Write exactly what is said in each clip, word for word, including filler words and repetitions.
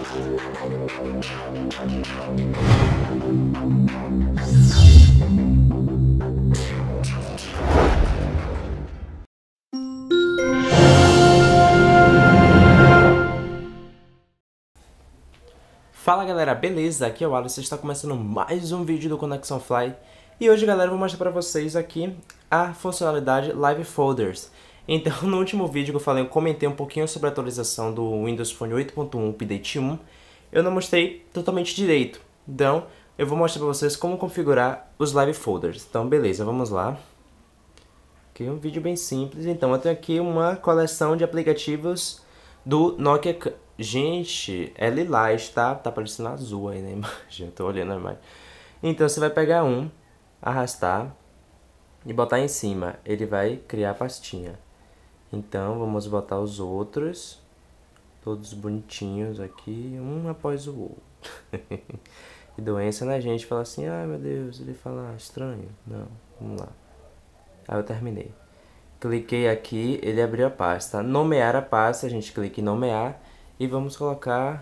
Fala galera, beleza? Aqui é o Alisson, está começando mais um vídeo do Conexão Fly. E hoje galera, eu vou mostrar para vocês aqui a funcionalidade Live Folders. Então no último vídeo que eu falei, eu comentei um pouquinho sobre a atualização do Windows Phone oito ponto um Update um. Eu não mostrei totalmente direito, então eu vou mostrar para vocês como configurar os Live Folders. Então beleza, vamos lá. Aqui é um vídeo bem simples. Então eu tenho aqui uma coleção de aplicativos do Nokia. Gente, é lilás, tá? Tá parecendo azul aí na imagem, eu tô olhando a imagem. Então você vai pegar um, arrastar e botar em cima. Ele vai criar a pastinha. Então vamos botar os outros, todos bonitinhos aqui, um após o outro. Que doença, né, gente? Fala assim, ai meu Deus, ele fala estranho. Não, vamos lá. Aí eu terminei. Cliquei aqui, ele abriu a pasta. Nomear a pasta, a gente clica em nomear. E vamos colocar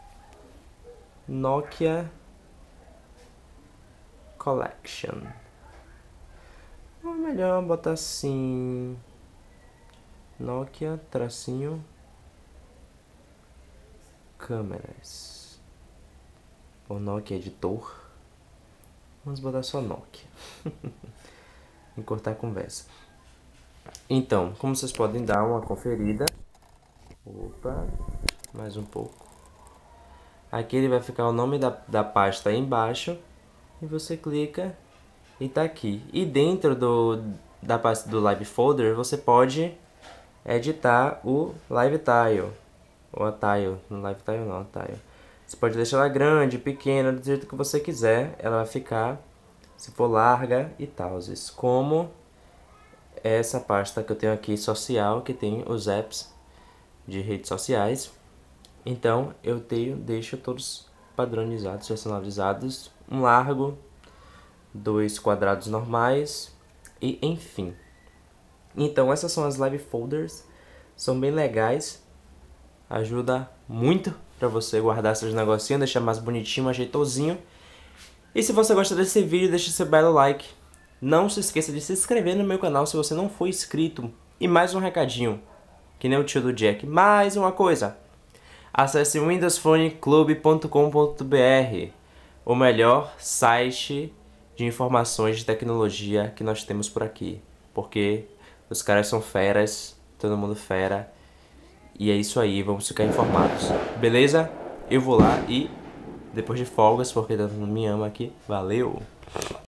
Nokia Collection. Ou melhor botar assim, Nokia tracinho câmeras. Ou Nokia editor. Vamos botar só Nokia. Encurtar a conversa. Então, como vocês podem dar uma conferida. Opa, mais um pouco. Aqui ele vai ficar o nome da, da pasta aí embaixo. E você clica e tá aqui. E dentro do, da pasta do Live Folder, você pode editar o Live Tile. Ou a Tile, não Live Tile não, a Tile. Você pode deixar ela grande, pequena, do jeito que você quiser. Ela vai ficar, se for larga e tal. Como essa pasta que eu tenho aqui, social, que tem os apps de redes sociais. Então eu tenho, deixo todos padronizados, personalizados, um largo, dois quadrados normais e enfim. Então essas são as Live Folders, são bem legais, ajuda muito para você guardar seus negocinhos, deixar mais bonitinho, mais jeitosinho. E se você gosta desse vídeo, deixa seu belo like. Não se esqueça de se inscrever no meu canal se você não for inscrito. E mais um recadinho, que nem o tio do Jack, mais uma coisa. Acesse windows phone club ponto com ponto br, o melhor site de informações de tecnologia que nós temos por aqui. Porque os caras são feras, todo mundo fera. E é isso aí, vamos ficar informados. Beleza? Eu vou lá e, depois de folgas, porque todo mundo me ama aqui, valeu!